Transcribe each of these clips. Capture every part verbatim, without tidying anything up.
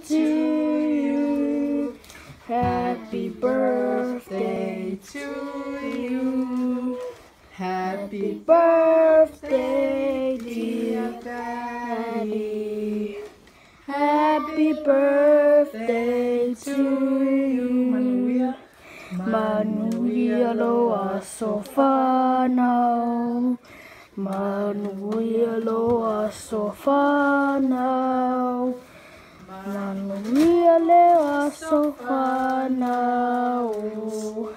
to you. Happy birthday to you. Happy birthday, dear Daddy. Happy birthday to you. Manuia loa sofanau. Manuia loa sofanau. Manuia loa sofanau.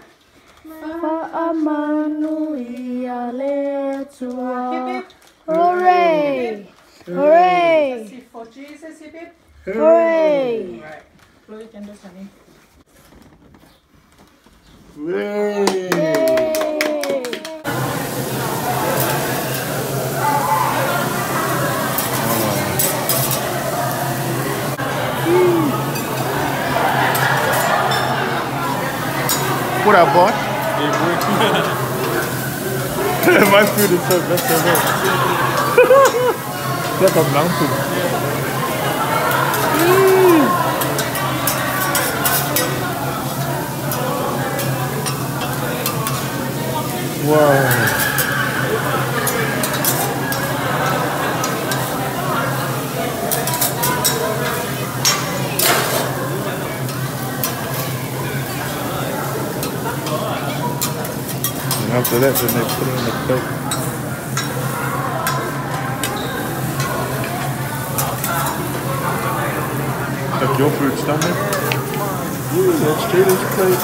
Manuia le tua. Hooray! Hooray! For Jesus, hip hip. Hooray! Right. Blow your candles, honey. What up, boy? My food is so that's so good. That's a mountain. Mm. Wow. And after that, then they put it in the plate. Like your food's done there? Ooh, that's Jada's plate.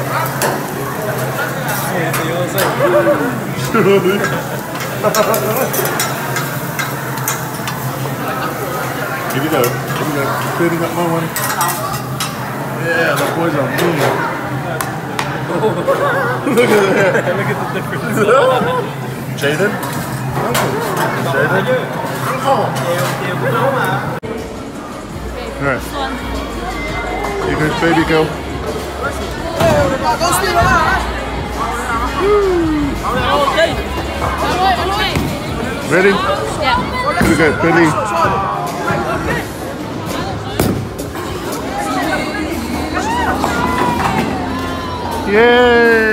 Here we go. Here we go. Cleaning up my one. Yeah, the boys are mean. Look at that. Look at the difference. Jaden? Jaden? Alright. Here goes baby girl. Ready? Yeah. Here we go, Billy. Yay!